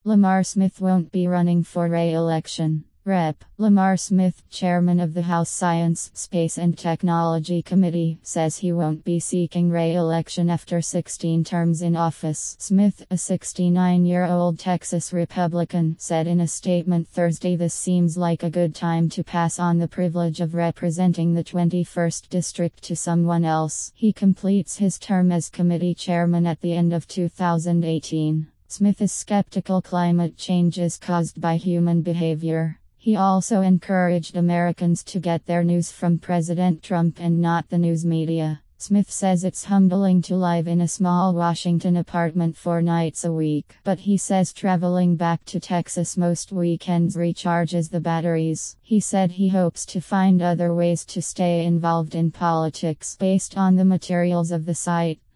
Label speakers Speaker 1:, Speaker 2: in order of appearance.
Speaker 1: Lamar Smith won't be running for re-election. Rep. Lamar Smith, chairman of the House Science, Space and Technology Committee, says he won't be seeking re-election after 16 terms in office. Smith, a 69-year-old Texas Republican, said in a statement Thursday, "This seems like a good time to pass on the privilege of representing the 21st District to someone else." He completes his term as committee chairman at the end of 2018. Smith is skeptical climate change is caused by human behavior. He also encouraged Americans to get their news from President Trump and not the news media. Smith says it's humbling to live in a small Washington apartment 4 nights a week, but he says traveling back to Texas most weekends recharges the batteries. He said he hopes to find other ways to stay involved in politics based on the materials of the site.